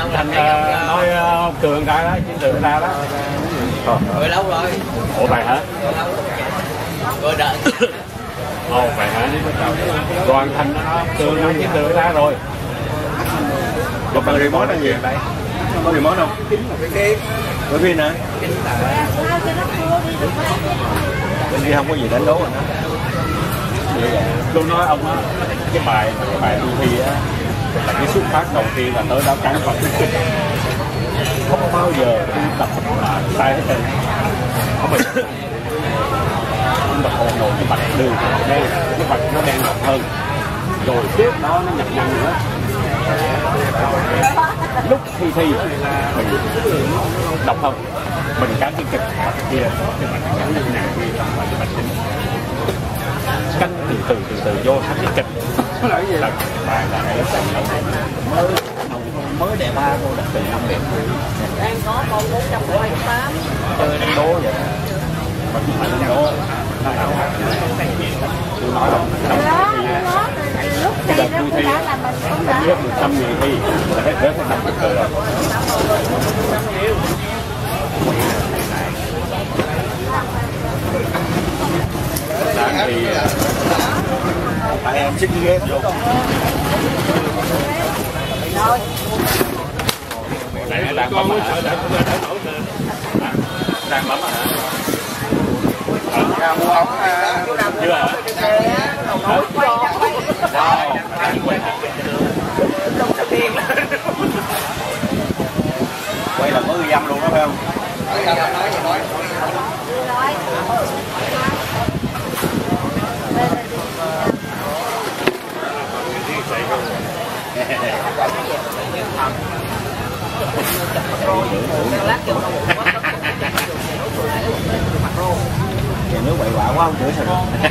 Thành nói Cường ra đó, chiến trường ra đó. Rồi lâu rồi. Ủa vậy hả? Rồi đợi. Ồ vậy hả? Đoàn Thành nó Cường nó chiến trường ra rồi. Một phần remote là gì đây? Có remote không? Bởi vì nè. Bên kia không có gì đánh đố rồi đó. Tôi nói ông á, cái bài đua thi á là cái xuất phát đầu tiên là tới đó cắn vào không bao giờ tôi tập là sai hết trơn. Không phải nhưng mà còn nổi cái bạch đường đây cái bạch nó đen ngọt hơn rồi tiếp đó nó nhập nhăn nữa. Lúc thi mình đọc không mình cắn cái kịch bạch kia cái bạch cắn như nào kia không phải cái bạch chính canh từ từ vô thắng cái kịch là bài là mới đẹp ba cô đặt từ 5 điểm Đang có con 428 chơi đánh đố vậy mà cũng phải đánh đố tôi nói là lúc thi đó cũng đã là mình không đã hết 100 người thi là hết rớt 50 cờ rồi. Đang thì Tại em xích ghế vô. Này đang bấm hả? Đang bấm hả? Mua ống Chưa hả? quay là có ghi âm luôn đó phải không? Nhà nước bậy bạ quá không chữa sao được.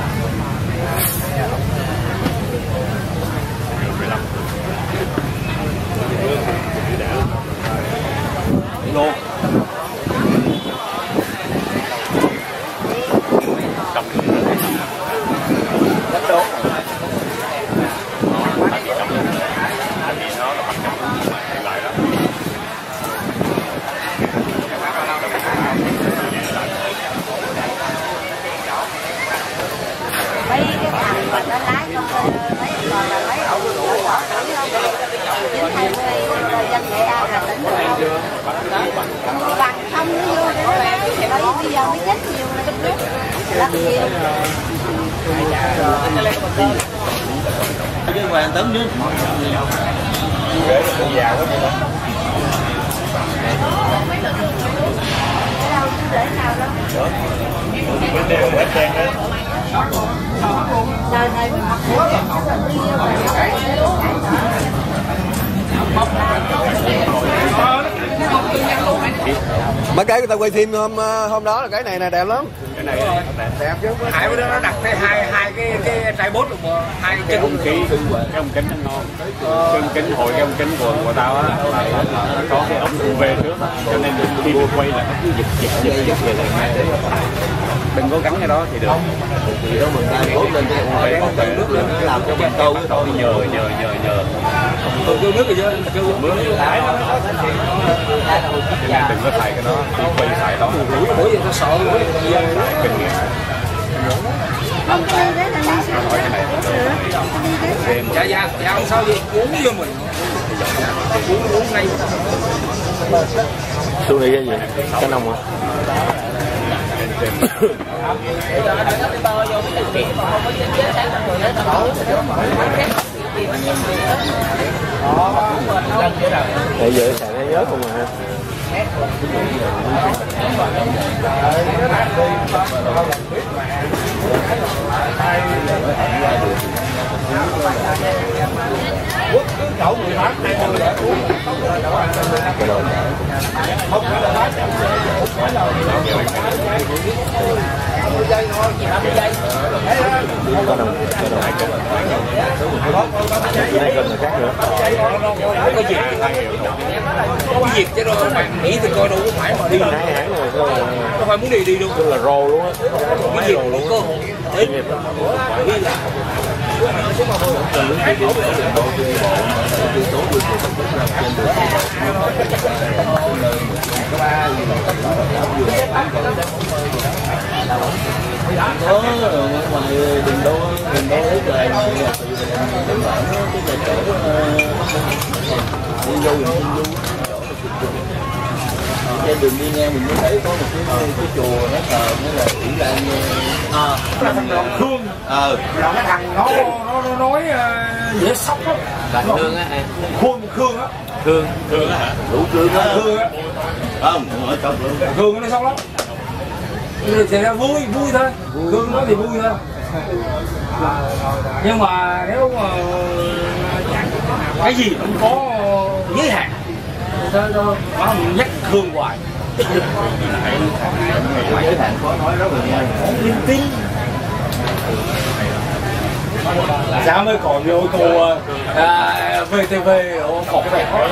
Luôn Đánh đố. Mấy cái thằng mà nó lái container mấy còn là mấy ông lựa bỏ thử không? Chính thầy đây danh nghệ A Hà Tĩnh được không? Bằng không nó vô để nó nói bây giờ mới chết nhiều rất nhiều. Chứ ngoài anh Tấn chứ. ghế là cũng già quá vậy đó. Để nào đâu? Bánh đèo bánh đen đó. Đời này mình mặc áo nó là đi mấy cái người ta quay phim hôm đó là cái này nè đẹp lắm. Cái này Đẹp chứ. Hải bữa đó nó đặt hai cái tripod luôn mà hai cái ống kính nó ngon. Cái ống kính hội cái ống kính của tao á là có cái ống UV trước cho nên khi mình quay là nó cứ giật vậy là đừng có gắn cái đó thì được. thì đó mình đang đốt lên cái UV còn tầng nước lên nó làm cho mình câu nhờ tôi kêu nước rồi chứ kêu nước đừng có xài cái đó khi quay xài đó mỗi giờ nó sợ xài kinh nghiệm. không đi đấy là đi sao? Nói cái này thêm dạ không sao gì uống vô mình uống ngay Tôi nghĩ cái gì? Cái nông hả? Để giờ xài nó nhớ không mà. quốc cứ cậu người bán này người để uống không phải là bán chậm không phải là 20 giây thôi 20 giây Có đồng đây cần người khác nữa. có việc chứ đâu bạn nghĩ thì coi đâu có phải mà đi đâu phải muốn đi luôn là rô luôn á. cái gì cũng có cơ hội để đi làm ngoài đường đô lấy trời đi vô trên đường đi ngang mình mới thấy có một cái chùa nó thờ nó là ủy ban là thằng Lòng Khương là cái thằng nó nói dễ sốc lắm. Bạch Khương á em. Khương á. Khương á hả? đủ Khương á. Khương á. Không, ở trong Khương nó sốc lắm. Thì ra vui thôi. Khương nó thì vui thôi. Nhưng mà nếu mà cái gì cũng có giới hạn. Thôi nó nhắc Khương hoài. cái thằng có nói rất là nhanh. Linh tinh. Sao mới còn vô cô VTV một cái bài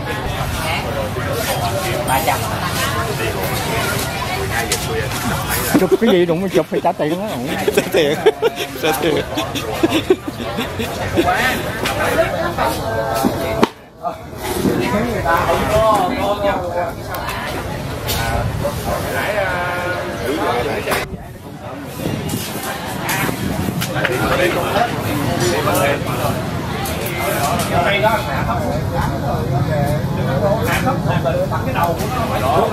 300. Chụp cái gì đụng chụp phải trả tiền đó. Trả tiền. Trả tiền. Người ta không có đây đó bằng cái đầu của nó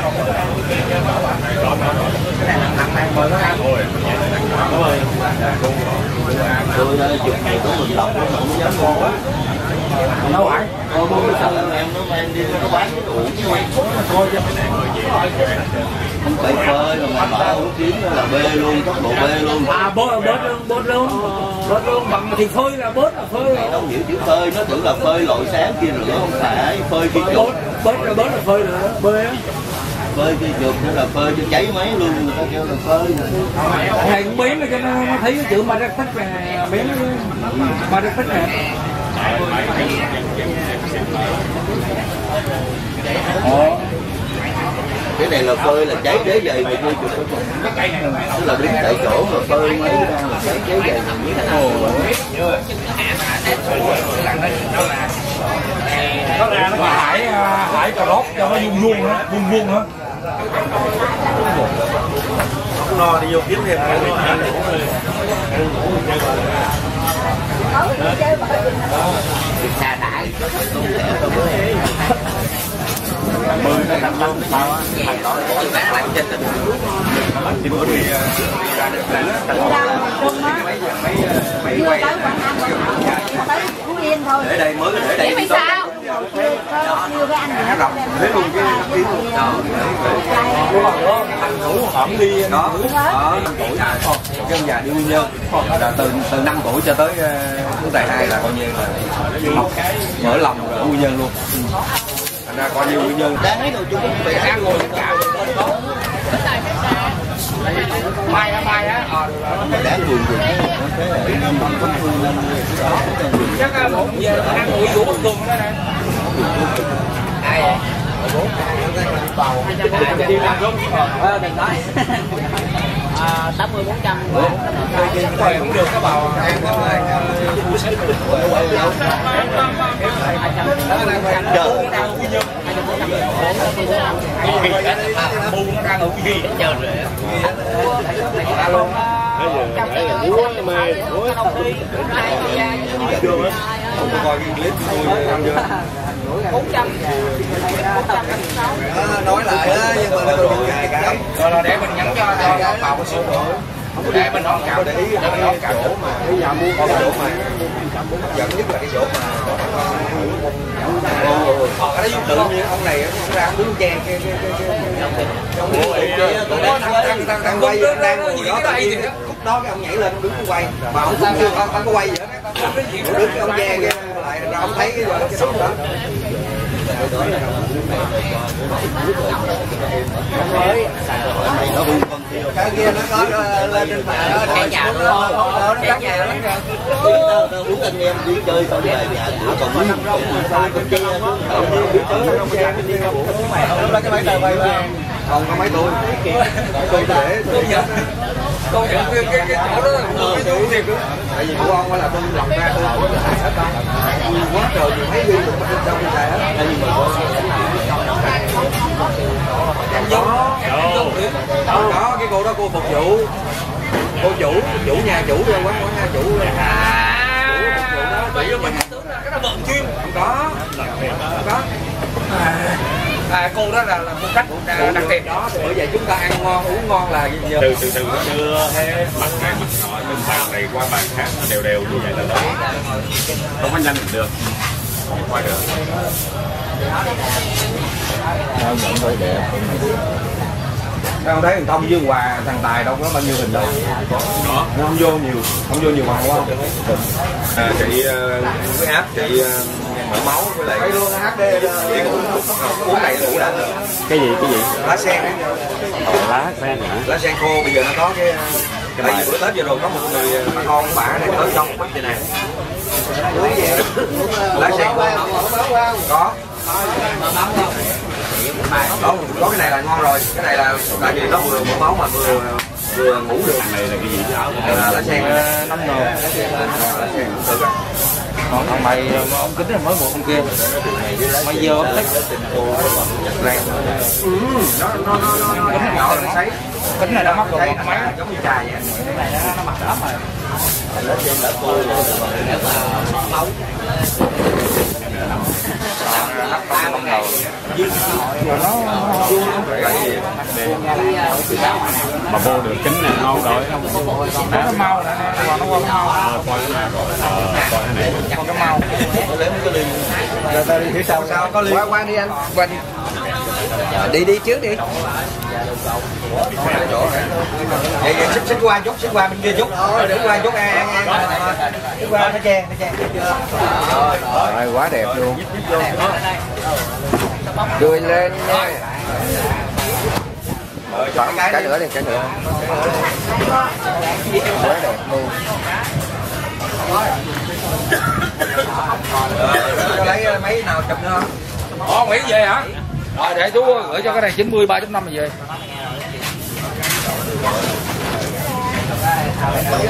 Tôi chụp này có mình đọc nó không dám ngon. đâu phải Em nó mang đi nó bán cái đủ không phải phơi mà mở hủ kiếm là bê luôn, tốc độ bê luôn. bớt luôn bằng thì phơi là bớt là phơi. Đâu hiểu chữ phơi, nó tưởng là phơi lội sáng kia rửa, không phải phơi khi chuột. Bớt là phơi nữa, bê á. Phơi khi chuột nữa là phơi cho cháy máy luôn, người ta kêu là phơi. Thằng này cũng biến cho nó thấy cái chữ Magic Fix này, biến Magic Fix này. Cái này là phơi là cháy đế dày mà chưa chuột. Tức là đứng tại chỗ mà phơi máy ra là cháy đế dày mà như thế nào. Nó hải cà rốt cho nó vuông á. Lo đi vô kiếm thêm Xa đại. Mười nó nằm đâu sao á? Thằng đó bạn làm trên tình. Thì bữa đi ra được là Chưa tới Quảng Nam, tới Phú Yên thôi. để đây mới để đây Vì sao? Chưa cái anh gì hết. thế luôn cái tiếng Đúng rồi đó, thằng Hữu Hận đi đó 5 tuổi cái ông già đi Quy Nhơn là từ 5 tuổi cho tới lúc đại 2 là coi như là học mở lòng ở Quy Nhơn luôn. Thành ra coi như Quy Nhơn đáng rồi chung phải ăn ngồi cạo mai á đáng buồn rồi chắc một giờ ăn buổi vũ tuần đó nè. Ai vậy? Đi làm luôn. Đừng nói. 80 400. Cũng được các bào. Buông nó đang ở cái gì chờ rồi. coi cái clip tôi ăn chưa 400. nói lại á nhưng mà Rồi để mình nhắn cho bào cái số để mình không cạo để mình không cạo chỗ mà bây giờ mua cái chỗ mà dẫn nhất là cái chỗ mà cái đó tự nhiên ông này ông ra đứng che đang quay đang ngồi đó khúc đó cái ông nhảy lên đứng quay mà ông cũng chưa không có quay gì hết đứng cái ông che cái lại rồi ông thấy cái sóng đó cái kia nó có lên trên bàn đó Cái nhà nó cái nhà nó muốn anh em đi chơi xong về nhà của còn mấy cái máy tờ quay Không có mấy tôi để Công nhận cái chỗ đó là cái chỗ thiệt đó. tại vì của ông là tôi lòng ra tôi cũng xài hết đâu. Quá trời thì mấy viên cũng đâu tôi xài hết. Tại vì mình đó cái cô đó cô phục vụ, cô chủ nhà chủ quán nhà chủ. Bây giờ mình tưởng là cái đó vận chuyên Không có. cô đó là một cách đặc biệt Đó bởi vậy chúng ta ăn ngon uống ngon là gì từ nó chưa thế mặt này mặt nọ từ bàn này qua bàn khác nó đều như vậy là đó không có nhanh được không qua được. Vẫn phải đẹp. Không thấy thằng Thông với Hòa thằng Tài đâu có bao nhiêu hình đâu. Nó không vô nhiều bằng quá. chị cái áp chị mỡ máu với lại Thấy luôn HD đi uống này uống đã được. Cái gì Lá sen ấy. lá sen hả? Lá sen khô bây giờ nó có cái bài bữa Tết vừa rồi có một người bà con của bả này tới trong quán vậy nè. Lá sen khô có. Đó, có cái này là ngon rồi, cái này là tại vì nó vừa mỡ máu mà vừa ngủ được. Này là cái gì chứ? Lá sen 5 ngàn. Lá sen cũng được. còn thằng mày ông kính là mới một con kia mày giờ ông thích Nó nhỏ nó sấy. kính này đã mắc rồi một máy Giống như chài vậy. cái này nó mắc lắm rồi mà vô được kính này ngon rồi nó mau nè nó qua mau coi cái này coi cái này còn cái mau Rồi ta đi phía sau. Sao có ly. Quang đi anh. Quang. Đi trước đi. Vậy xích qua bên kia chút. Xích qua chút ăn. Xích qua nó chen. Rồi quá đẹp luôn. Cười lên nha. Cái nữa đi, cái nữa. Quá đẹp luôn. Cho lấy mấy nào chụp nữa không? Nguyễn về hả? Rồi để chú gửi cho cái này 90 3.5 mà về.